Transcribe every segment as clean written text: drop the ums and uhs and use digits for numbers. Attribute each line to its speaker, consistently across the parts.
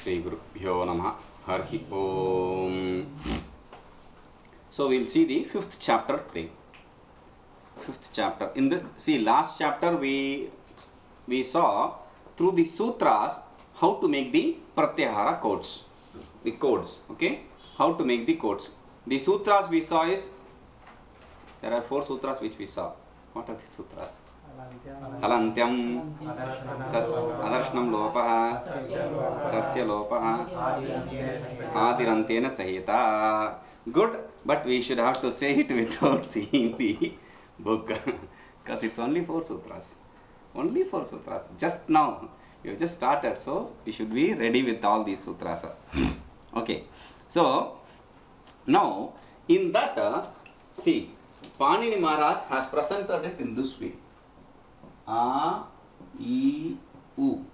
Speaker 1: Shri Gurubhyo Namaha. Harhi Om. So we'll see the fifth chapter today. Fifth chapter. In the last chapter we saw through the sutras how to make the pratyahara codes. The codes. Okay? How to make the codes. The sutras we saw is, there are 4 sutras which we saw. What are the sutras? Halantyam, Adarshanam Lopaha, Tasya Lopaha, Adirantena Sahita. Good, but we should have to say it without seeing the book. Because it's only 4 sutras. Only 4 sutras. Just now. You just started, so we should be ready with all these sutras. Okay. So, now, in that, see, Panini Maharaj has presented it in this way. A, I, U.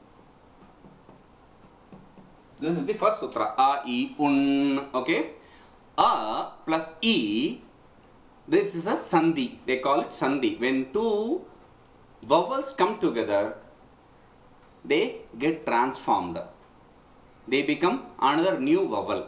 Speaker 1: This is the first sutra. A, I, Un. Okay. A plus E. This is a sandhi. They call it sandhi. When 2 vowels come together, they get transformed. They become another new vowel.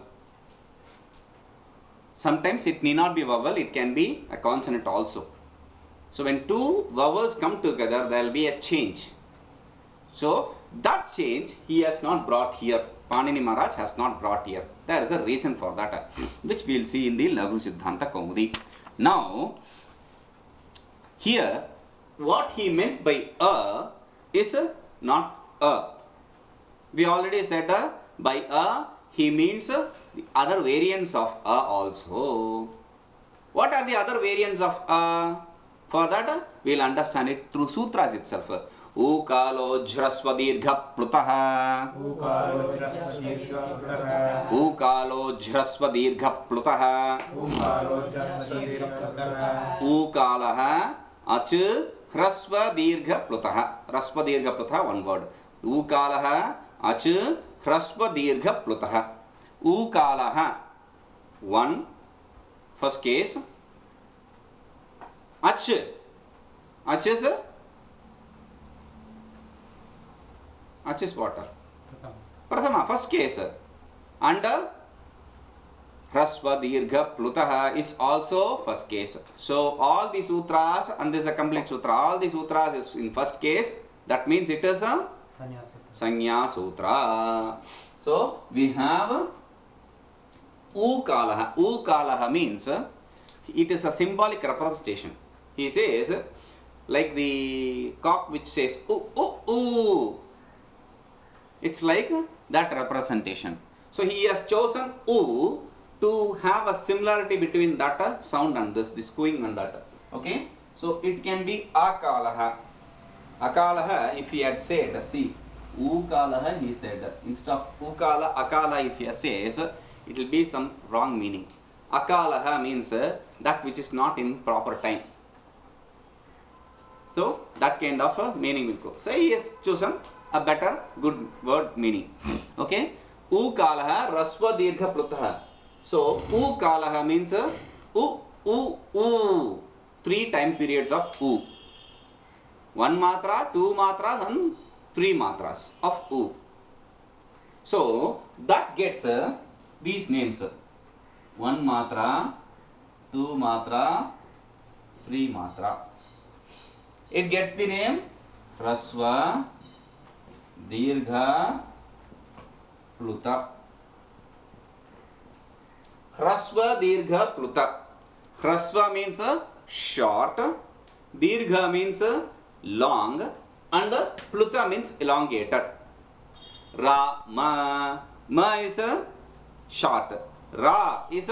Speaker 1: Sometimes it need not be vowel, it can be a consonant also. So when 2 vowels come together, there will be a change. So that change he has not brought here. Panini Maharaj has not brought here. There is a reason for that, which we will see in the Laghu Siddhanta Kaumudi. Now, here, what he meant by a is not a. We already said by a he means the other variants of a also. What are the other variants of a? For that we will understand it through sutras itself. Ukalo jhrasva dirgha plutaha. Ukalo jhrasva dirgha plutaha. Ukalaha ach hrasva dirgha plutaha. Hrasva dirgha plutaha, one word. Ukalaha ach hrasva dirgha plutaha. Ukalaha, one, first case. Ach. Ach is what? Prathama, first case. And hrasva dirgha plutaha is also first case. So all the sutras, and this is a complete sutra, all the sutras is in first case. That means it is a Sanya Sutra. So we have Ukalaha. Ukalaha means it is a symbolic representation. He says, like the cock which says oo, oo, oo. It's like that representation. So he has chosen oo to have a similarity between that sound and this cooing and that. Okay. So it can be Akalaha. Akalaha, if he had said, see, Ukalaha he said, instead of Ukala, Akala if he says, it will be some wrong meaning. Akalaha means that which is not in proper time. So that kind of a meaning will go. So he has chosen a better, good word meaning. Okay. Ukalaha rasva dirgha plutaha. So Ukalaha means u. 3 time periods of u. 1 matra, 2 matras and 3 matras of u. So that gets these names. 1 matra, 2 matra, 3 matra. It gets the name Hrasva Dirgha Pluta. Hrasva Dirgha Pluta. Hrasva means short, Dirgha means long, and Pluta means elongated. Ra, ma is short, Ra is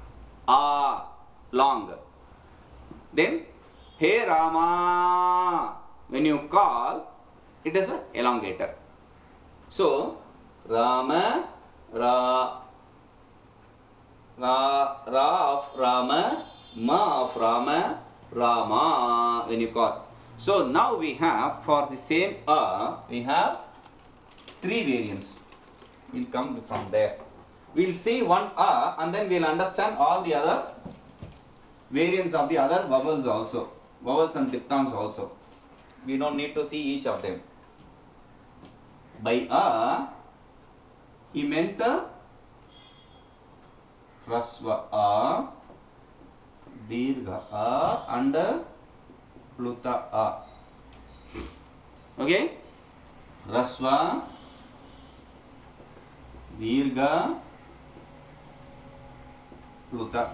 Speaker 1: long. Then Hey Rama, when you call, it is elongated. So Rama, Ra of Rama, Ma of Rama, Rama when you call. So now we have, for the same we have 3 variants. We'll come from there. We'll see one and then we'll understand all the other variants of the other vowels also. Vowels and diphthongs also. We don't need to see each of them. By He meant Rasva A, Dirgha A and Pluta A. Okay? Rasva, Dirgha, Pluta.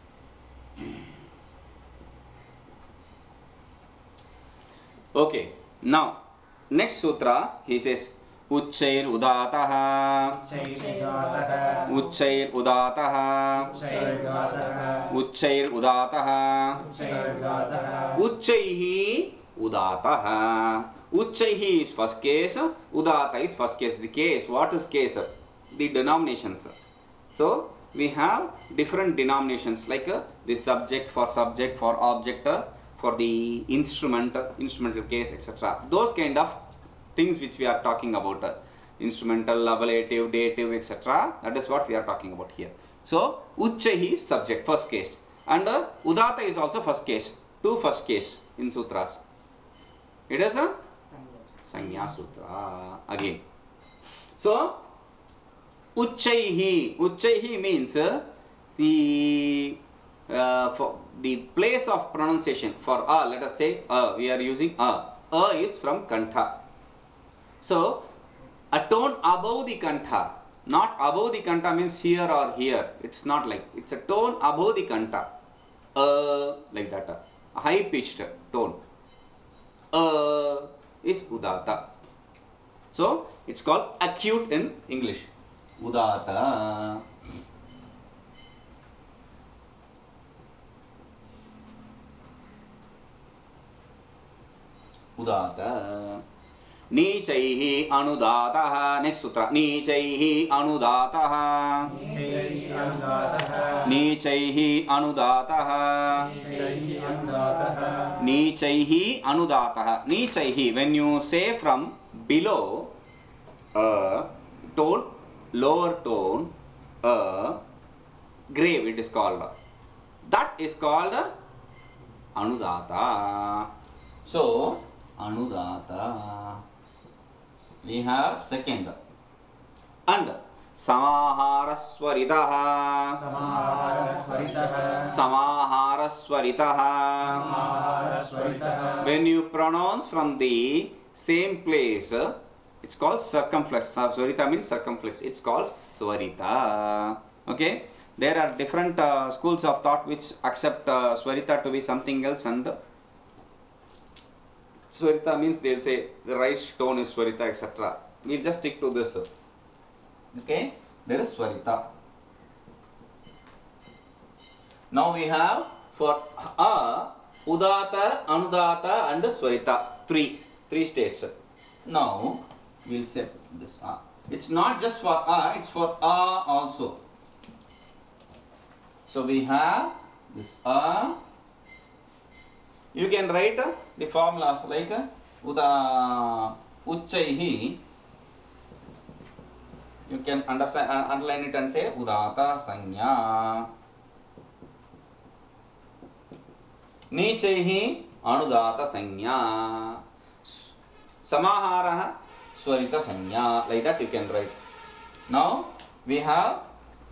Speaker 1: Okay. Now, next sutra, he says, Uchchair Udataha, Uchchair Udataha, Uchchair Udataha, Uchchaihi Udataha. Uchchaihi is first case, Udata is first case. The case, what is case? The denominations. So, we have different denominations like the subject, for object, for the instrumental case, etc. Those kind of things which we are talking about, instrumental, ablative, dative, etc. That is what we are talking about here. So, Uchchaihi is subject, first case, and Udata is also first case, two first case in sutras. It is a Sanya Sutra again. So, Uchchaihi means for the place of pronunciation for A. Let us say we are using A. A is from Kantha. So, a tone above the Kantha. Not above the Kantha means here or here. It's not like. It's a tone above the Kantha. Like that. A high pitched tone. Is Udata. So, it's called acute in English. Udata. Udata. Nichaihi Anudataha. Next sutra. Nichaihi Anudataha. Nichaihi Anudataha. Nichaihi Anudataha. Nichaihi. When you say from below tone, lower tone, grave it is called. That is called Anudata. So, Anudata. We have second. And Samaharaswaritaha. Samaharaswaritaha. When you pronounce from the same place, it's called circumflex. Swarita means circumflex. It's called Swarita. Okay. There are different schools of thought which accept Swarita to be something else, and Swarita means they'll say the rise tone is Swarita, etc. We'll just stick to this. Okay. There is Swarita. Now we have for A, Udata, Anudata and Swarita. Three states. Now we'll say this A. It's not just for A, it's for A also. So we have this A. You can write the formulas like Uchchaihi. You can underline it and say Udata Sanya. Nichaihi Anudata Sanya. Samaharaha Swarita Sanya. Like that you can write. Now we have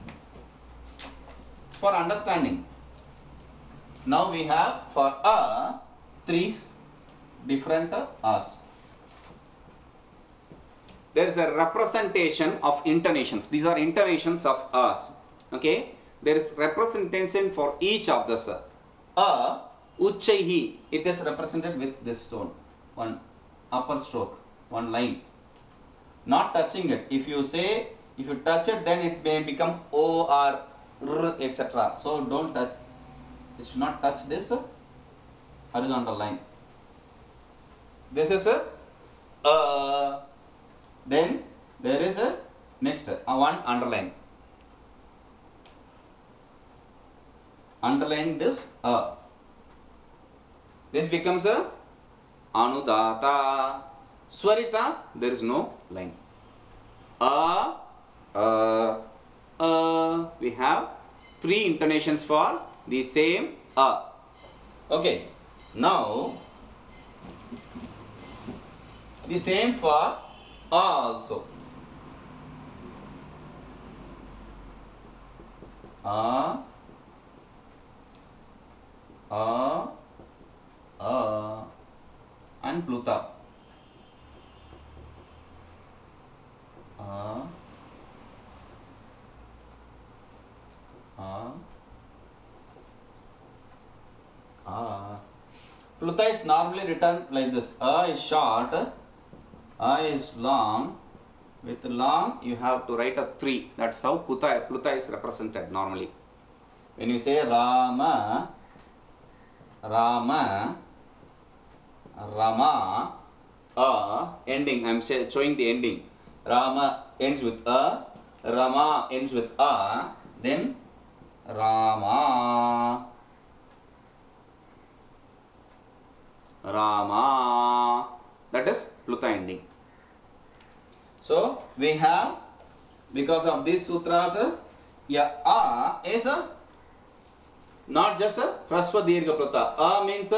Speaker 1: for understanding. Now we have for A three different A's. There is a representation of intonations. These are intonations of A's. Okay. There is representation for each of this. A, Uchchaihi, it is represented with this tone. One upper stroke, one line. Not touching it. If you touch it, then it may become O or R, etc. So don't touch. It should not touch this horizontal line. This is then there is a next one underline. Underline this This becomes a Anudata. Swarita, there is no line. We have three intonations for the same A. Okay. Now the same for A also. A, and Pluta. Pluta is normally written like this. A is short, A is long. With long, you have to write a 3. That's how Pluta is represented normally. When you say Rama, Rama, ending, I am showing the ending. Rama ends with A, Rama ends with A, then Rama. That is Pluta ending. So we have, because of these sutras, A is not just a Hrasva Dirgha Pluta. A means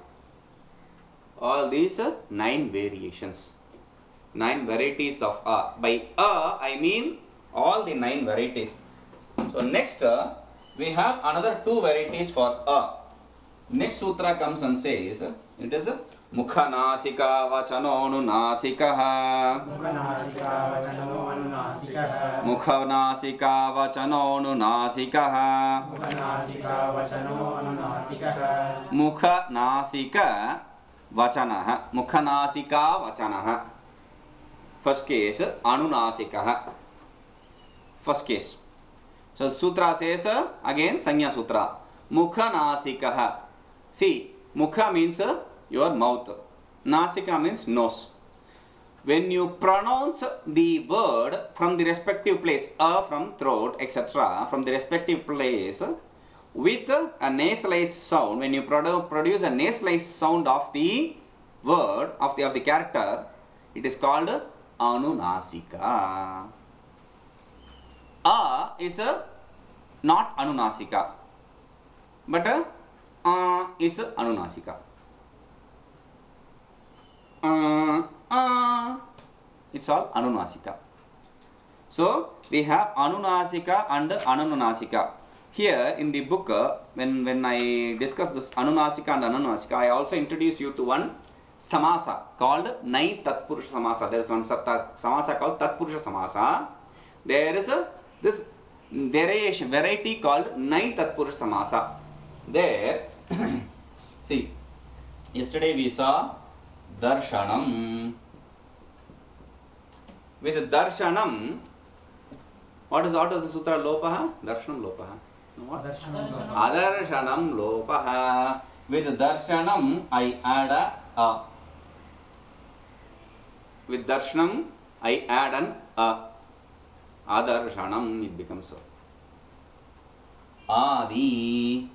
Speaker 1: all these 9 variations, 9 varieties of A. By A, I mean all the 9 varieties. So next, we have another 2 varieties for A. Next sutra comes and says, it is Mukhanasika Vachanonunasikaha. Mukhanasika Vachanonunasikaha. Mukhanasika Vachanaha. Mukhanasika Vachanaha. First case, Anunasikaha. First case. So sutra says again Sanya Sutra. Mukhanasikaha. See, Mukha means your mouth. Nasika means nose. When you pronounce the word from the respective place, A from throat, etc., from the respective place, with a nasalized sound, when you produce a nasalized sound of the word, of the character, it is called Anunasika. A is not Anunasika, but is Anunasika. It's all Anunasika. So we have Anunasika and Anunasika. Here in the book, when I discuss this Anunasika and Anunasika, I also introduce you to one samasa called Nai Tatpurusha Samasa. There is one samasa called Tatpurusha Samasa. There is this variety called Nai Tatpurusha Samasa. There, see, yesterday we saw Darshanam. With Darshanam, what is the sutra? Lopaha? Darshanam Lopaha. What? Adarshanam Lopaha. With Darshanam, I add a. With Darshanam, I add an a. Adarshanam, it becomes a. Adi.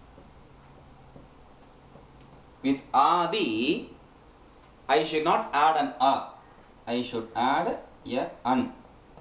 Speaker 1: With Adi, I should not add an a. I should add a an.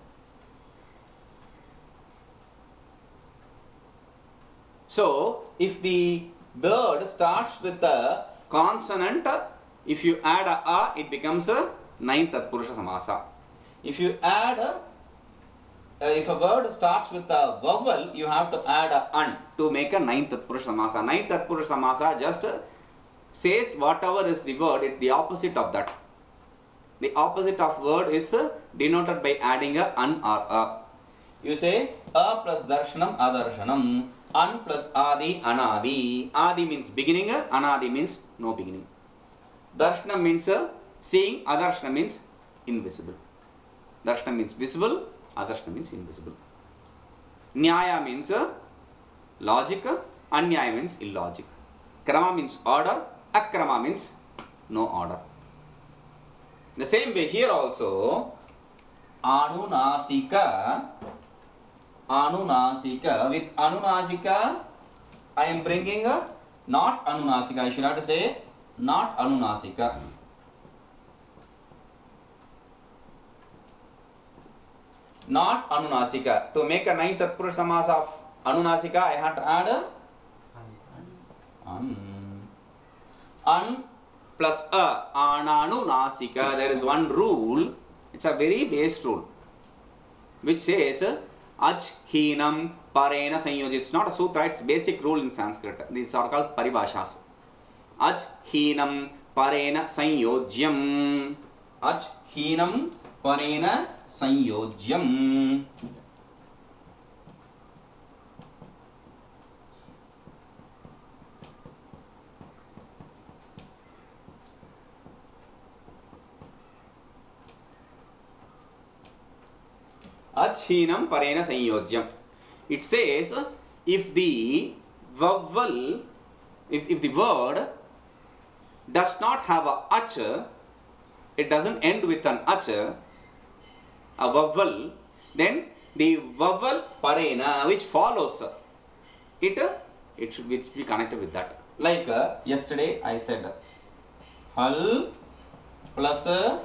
Speaker 1: So, if the word starts with a consonant, if you add a, it becomes a ninth Tatpurusha Samasa. If you add if a word starts with a vowel, you have to add a an to make a ninth Tatpurusha Samasa. Ninth Tatpurusha Samasa just says whatever is the word, it's the opposite of that. The opposite of word is denoted by adding a an or a. You say a plus darshanam, adarshanam. An plus adi, anadi. Adi means beginning, anadi means no beginning. Darshanam means seeing, adarshana means invisible. Darshanam means visible, adarshana means invisible. Nyaya means logic, anyaya means illogic. Krama means order, akrama means no order. The same way here also, Anunasika. Anunasika. With Anunasika, I am bringing not Anunasika. I should have to say not Anunasika. Not Anunasika. To make a ninth Tatpurusha Samasa of Anunasika, I have to add an plus a. Ananunasika. There is one rule. It's a very base rule, which says Ach, Hinam, Parena, Sanyoj. It's not a sutra, it's basic rule in Sanskrit. These are called paribhashas. Ach, Hinam, Parena, Sanyojyam. Ach, Hinam, Parena, Sanyojyam. Achinam parena sanyojyam. It says if the vowel, if the word does not have a ach, it doesn't end with an ach, a vowel, then the vowel parena which follows it should be connected with that. Like yesterday I said hal plus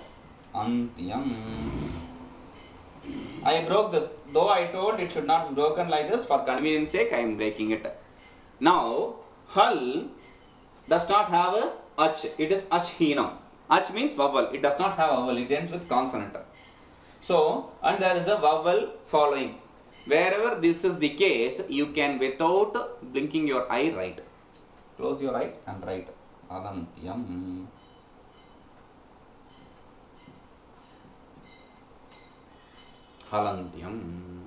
Speaker 1: antyam. I broke this, though I told it should not be broken like this, for convenience sake I am breaking it. Now hal does not have a ach, it is achhinam. Ach means vowel, it does not have a vowel, it ends with consonant. So, and there is a vowel following. Wherever this is the case, you can without blinking your eye write. Close your eye and write alantyam. Halantyam.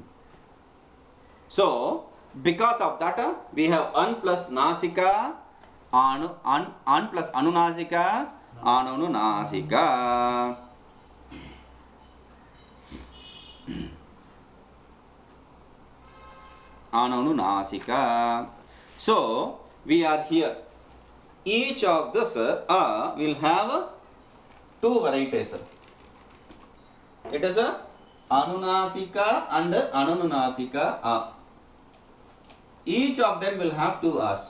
Speaker 1: So, because of that, we have an plus nasika, an plus anunasika, anunasika. Anunasika. So, we are here. Each of this will have two varieties. It is a Anunasika and Anunasika. Each of them will have two A's.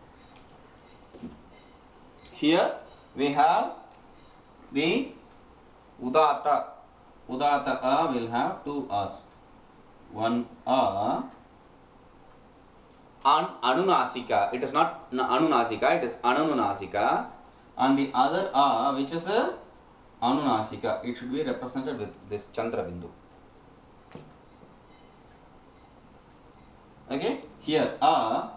Speaker 1: Here we have the Udata. Udata A will have two A's. One A. Anunasika. It is not Anunasika, it is Anunasika. And the other A, which is Anunasika, it should be represented with this Chandra Bindu. Okay, here A,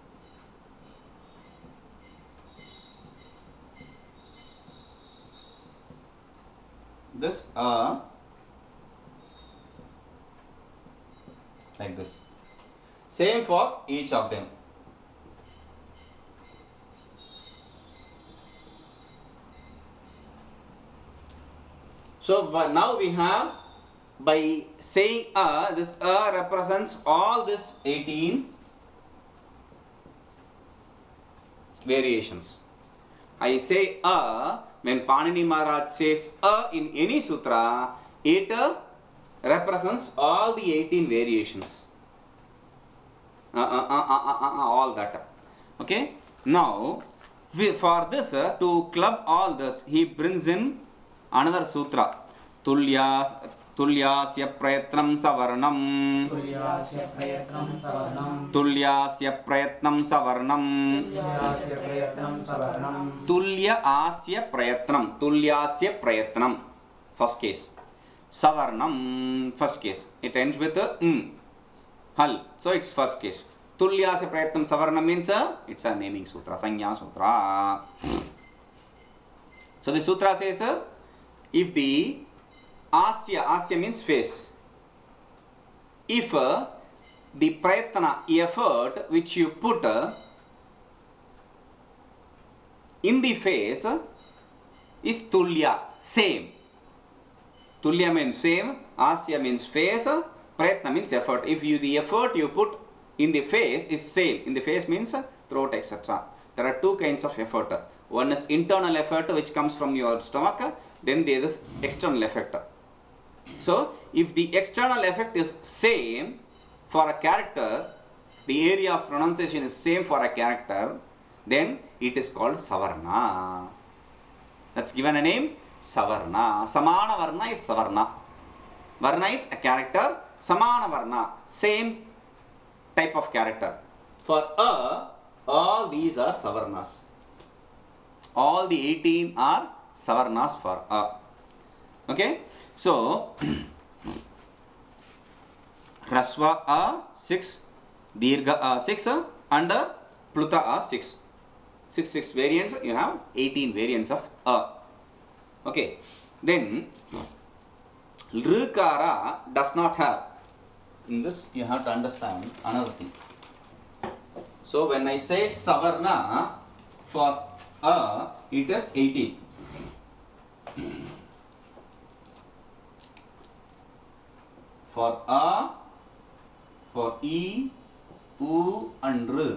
Speaker 1: this A, like this. Same for each of them. So now we have, by saying this represents all this 18 variations. I say when Panini Maharaj says in any sutra, it represents all the 18 variations. All that. Okay. Now, for this, to club all this, he brings in another sutra. Tulyasya prayatnam savarnam. Tulyasya prayatnam savarnam. Tulyasya prayatnam. Tulyasya prayatnam. First case. Savarnam. First case. It ends with hal. So it's first case. Tulyasya prayatnam savarnam means it's a naming sutra. Sanya sutra. So the sutra says if the asya means face. If the prayatna, effort which you put in the face is tulya, same. Tulya means same, asya means face, prayatna means effort. If the effort you put in the face is same, in the face means throat, etc. There are two kinds of effort. One is internal effort which comes from your stomach, then there is external effect. So, if the external effect is same for a character, the area of pronunciation is same for a character, then it is called Savarna. That's given a name, Savarna. Samana Varna is Savarna. Varna is a character, Samana Varna, same type of character. For all these are Savarnas. All the 18 are Savarnas for Okay, so Rasva are 6, Dirgha are 6, and Pluta are 6. 6 variants, you have 18 variants of A. Okay. Then Rkara does not have. In this you have to understand another thing. So when I say Savarna for A, it is 18. For A, for E, U and R,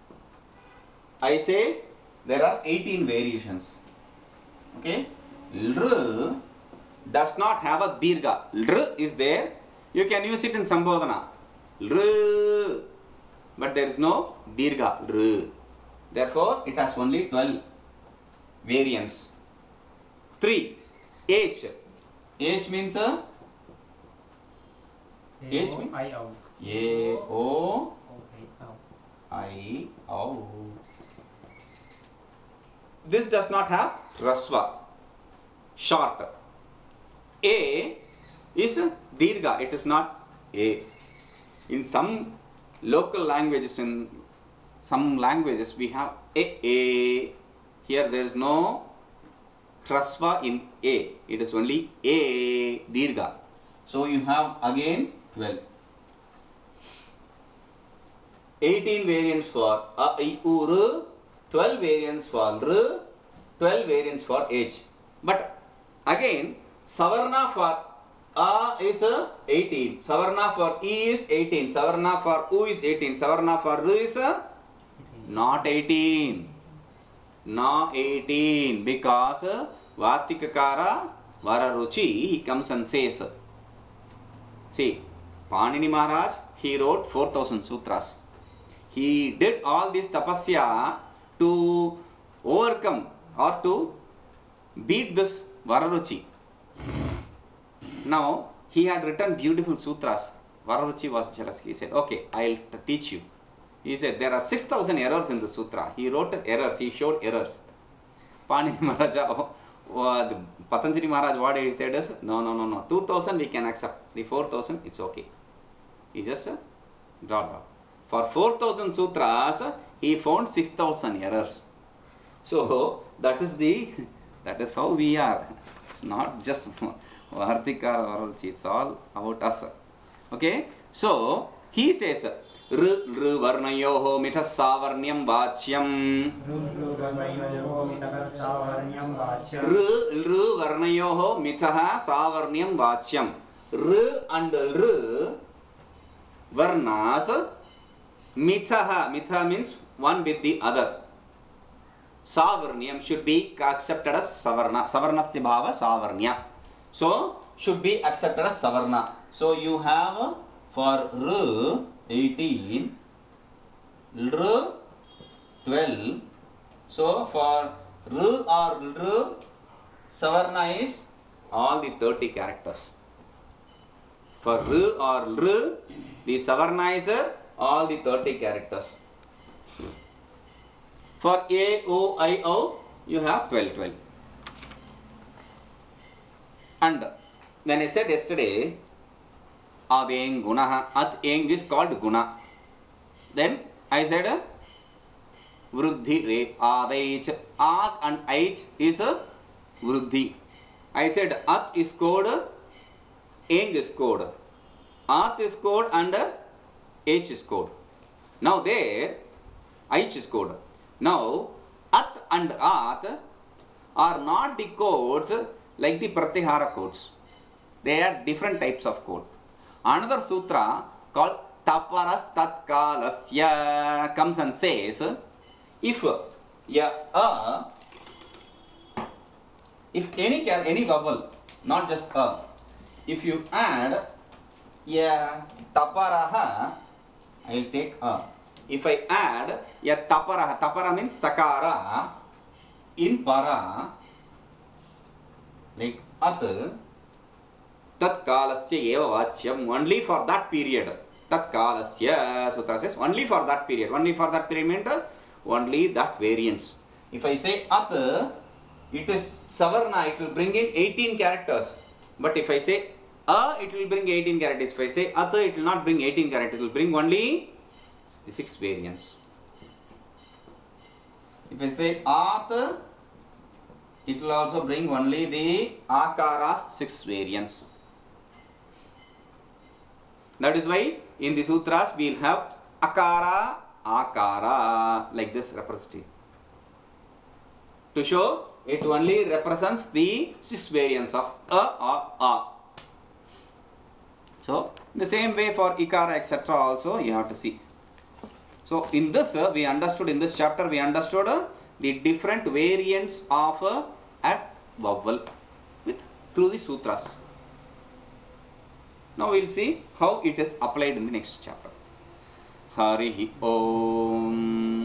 Speaker 1: I say there are 18 variations. Okay. R does not have a Dirgha. R is there. You can use it in Sambodhana. R. But there is no Dirgha. R. Therefore, it has only 12 variants. 3. H. H means H means A-O-I-O. This does not have Rasva. Short. A is Dirgha. It is not A. In some local languages, in some languages, we have A. Here there is no Rasva in A. It is only A Dirgha. So you have again 12. 18 variants for A, I, U, R, 12 variants for R, 12 variants for H. But again, Savarna for A is 18, Savarna for E is 18, Savarna for U is 18, Savarna for R is not 18. Not 18 because Vatikakara Vararuchi, he comes and says, see, Panini Maharaj, he wrote 4,000 sutras. He did all this tapasya to overcome or to beat this Vararuchi. Now, he had written beautiful sutras. Vararuchi was jealous. He said, okay, I'll teach you. He said, there are 6,000 errors in the sutra. He wrote errors, he showed errors. Panini Maharaja, Patanjali Maharaj, what he said is, no, 2,000 we can accept. The 4,000, it's okay. He just dropped out. For 4,000 sutras, he found 6,000 errors. So, that is how we are. It's not just Vartikara or Vararuchi, it's all about us. Okay? So, he says, Varnayoho mithas savarnyam vachyam. Varnayoho mithaha savarnyam vachyam. R and R varnas mithaha. Mitha means one with the other. Savarnyam should be accepted as Savarna. Savarnasya bhava Savarnya. So, should be accepted as Savarna. So, you have for R 18, R 12. So, for R or R, Savarna is all the 30 characters. For R or R, the Savarna is all the 30 characters. For A, O, I, O, you have 12. And when I said yesterday, Aveng Gunaha, At Eng is called Guna. Then I said Vruddhi Re, Adaich, At and Aich is a Vruddhi. I said At is code, Eng is code. At is code and H is code. Now there, Aich is code. Now, At and At are not the codes like the Pratyahara codes. They are different types of code. Another sutra called Taparas Tatkalasya comes and says, if any vowel, not just a, if you add a taparaha, I will take a. If I add a tapara, tapara means takara, in para, like at, tatkalasya eva vachyam, only for that period. Tatkalasya, sutra says, only for that period. Only for that period means only that variance. If I say at, it is Savarna, it will bring in 18 characters. But if I say it will bring 18 characters. If I say at, it will not bring 18 characters, it will bring only the 6 variants. If I say at, it will also bring only the akara's 6 variants. That is why in the sutras we will have akara, akara, like this representative. To show it only represents the 6 variants of a. So, the same way for ikara, etc. also you have to see. So, in this we understood, in this chapter we understood the different variants of a vowel through the sutras. Now we will see how it is applied in the next chapter. Harihi Om.